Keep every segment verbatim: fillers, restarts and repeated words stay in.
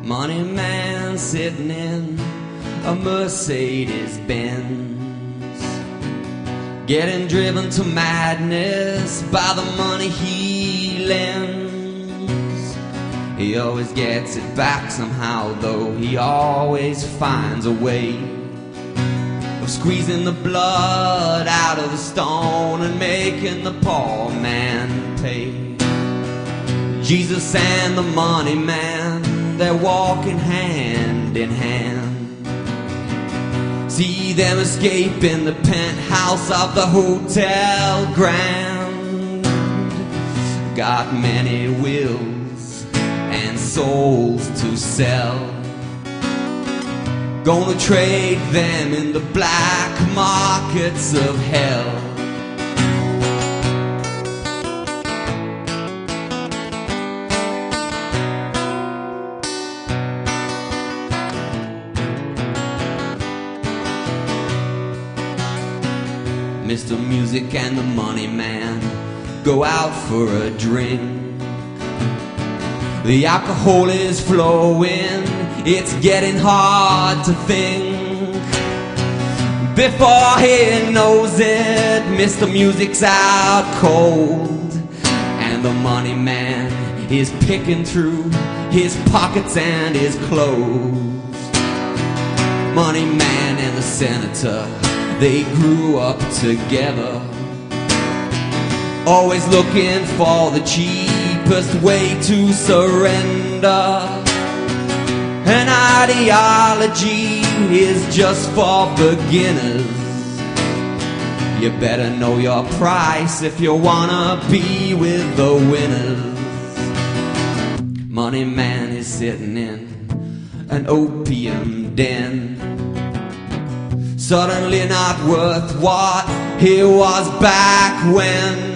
money man sitting in a Mercedes Benz, getting driven to madness by the money he lends. He always gets it back somehow, though he always finds a way of squeezing the blood out of the stone and making the poor man pay. Jesus and the money man, they're walking hand in hand. See them escape in the penthouse of the Hotel Grand. Got many wills and souls to sell, gonna trade them in the black markets of hell. Mister Music and the money man go out for a drink. The alcohol is flowing, it's getting hard to think. Before he knows it, Mister Music's out cold, and the money man is picking through his pockets and his clothes. Money man and the senator, they grew up together, always looking for the cheapest way to surrender. An ideology is just for beginners. You better know your price if you wanna be with the winners. Money man is sitting in an opium den, suddenly not worth what he was back when.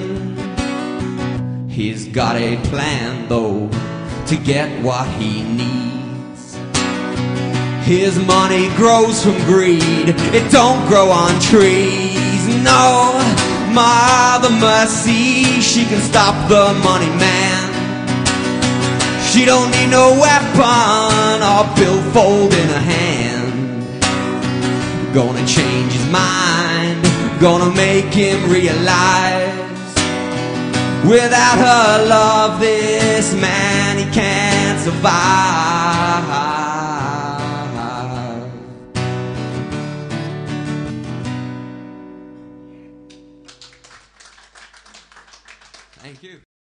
He's got a plan though to get what he needs. His money grows from greed, it don't grow on trees. No, Mother Mercy, she can stop the money man. She don't need no weapon or billfold in her hand. Gonna change his mind, gonna make him realize, without her love this man, he can't survive. Thank you.